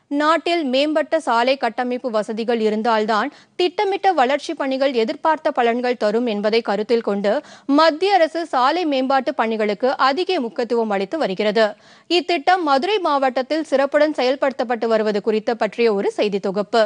நாட்டில் மேம்பட்ட சாலை கட்டமைப்பு வசதிகள் இருந்தால்தான் திட்டமிட்ட வளர்ச்சி பணிகள் எதிர்பார்த்த பலன்கள் தரும் என்பதை கருத்தில் கொண்டு மத்திய அரசு சாலை மேம்பாட்டு பணிகளுக்கு அதிக முக்கியத்துவம் அளித்து வருகிறது. இத்திட்டம் மதுரை மாவட்டத்தில் சிறப்புடன் செயல்படுத்தப்பட்டு வருவது குறித்து பற்றிய ஒரு செய்தி தொகுப்பு.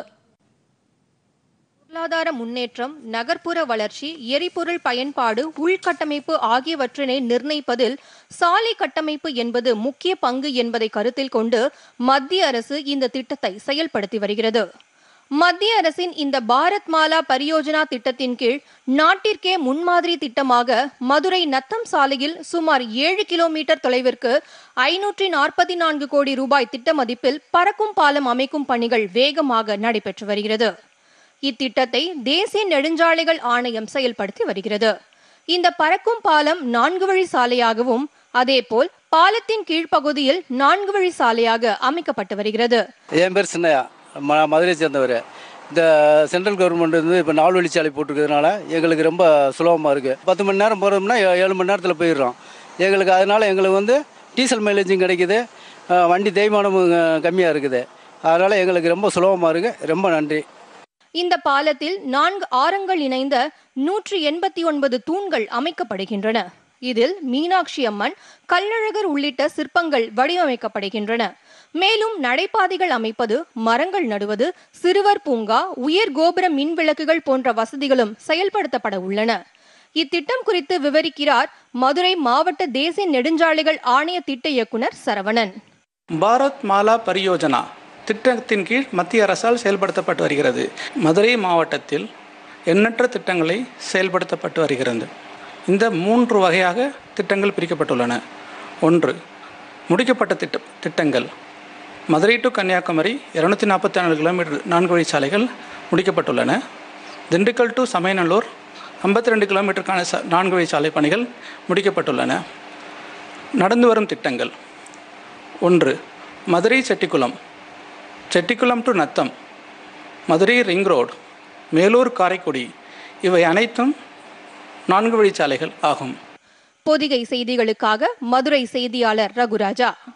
பொருளாதார முன்னேற்றம், நகர்ப்புற வளர்ச்சி, எரிபொருள் பயன்பாடு, உள்கட்டமைப்பு ஆகியவற்றினை நிர்ணயிப்பதில் சாலை கட்டமைப்பு என்பது முக்கிய பங்கு என்பதை கருத்தில் கொண்டு மத்திய அரசு இந்த திட்டத்தை செயல்படுத்தி வருகிறது. மத்திய அரசின் இந்த பாரத் மாலா பரியோஜனா திட்டத்தின் கீழ் நாட்டிற்கே முன்மாதிரி திட்டமாக மதுரை நத்தம் சாலையில் சுமார் 7 கிலோமீட்டர் தொலைவிற்கு 544 கோடி ரூபாய் திட்ட மதிப்பில் பறக்கும் பாலம் அமைக்கும் பணிகள் வேகமாக நடைபெற்று வருகிறது. இத்திட்டத்தை தேசிய நெடுஞ்சாலைகள் ஆணையம் செயல்படுத்தி வருகிறது. இந்த பறக்கும் பாலம் 4 வழி சாலையாகவும் அதேபோல் பாலத்தின் கீழ்ப்பகுதியில் 4 வழி சாலையாக அமைக்கப்பட்டு வருகிறது. என் பேர் சின்னையா, மதுரை சேர்ந்தவர். இந்த சென்ட்ரல் கவர்மெண்ட் வந்து இப்போ 4 வழி சாலை போட்டிருக்கிறதுனால எங்களுக்கு ரொம்ப சுலபமாக இருக்குது. 10 மணி நேரம் போகிறோம்னா 7 மணி நேரத்தில் போயிடுறோம். எங்களுக்கு அதனால் எங்களுக்கு வந்து டீசல் மைலேஜும் கிடைக்குது, வண்டி தேய்மானமும் கம்மியாக இருக்குது. அதனால் எங்களுக்கு ரொம்ப சுலபமாக இருக்குது. ரொம்ப நன்றி. இந்த பாலத்தில் 4 ஆரங்கள் இணைந்த 189 தூண்கள் அமைக்கப்படுகின்றன. இதில் மீனாட்சி அம்மன், கள்ளழகர் உள்ளிட்ட சிற்பங்கள் வடிவமைக்கப்படுகின்றன. மேலும் நடைபாதைகள் அமைப்பது, மரங்கள் நடுவது, சிறுவர் பூங்கா, உயர் கோபுர மின் விளக்குகள் போன்ற வசதிகளும் செயல்படுத்தப்பட உள்ளன. இத்திட்டம் குறித்து விவரிக்கிறார் மதுரை மாவட்ட தேசிய நெடுஞ்சாலைகள் ஆணைய திட்ட இயக்குனர் சரவணன். பாரத் மாலா பரியோஜனா திட்டத்தின் கீழ் மத்திய அரசால் செயல்படுத்தப்பட்டு வருகிறது. மதுரை மாவட்டத்தில் எண்ணற்ற திட்டங்களை செயல்படுத்தப்பட்டு வருகிறது. இந்த 3 வகையாக திட்டங்கள் பிரிக்கப்பட்டுள்ளன. 1. முடிக்கப்பட்ட திட்டங்கள். மதுரை டு கன்னியாகுமரி 244 கிலோமீட்டர் 4 வழி சாலைகள் முடிக்கப்பட்டுள்ளன. திண்டுக்கல் டு சமயநல்லூர் 52 கிலோமீட்டருக்கான 4 வழி சாலை பணிகள் முடிக்கப்பட்டுள்ளன. நடந்து வரும் திட்டங்கள். 1. Madurai Chettikulam to Natham, Madurai ring road, Melur Karaikudi, இவை அனைத்தும் 4 வழி சாலைகள் ஆகும். பொதிகை செய்திகளுக்காக மதுரை செய்தியாளர் ரகுராஜா.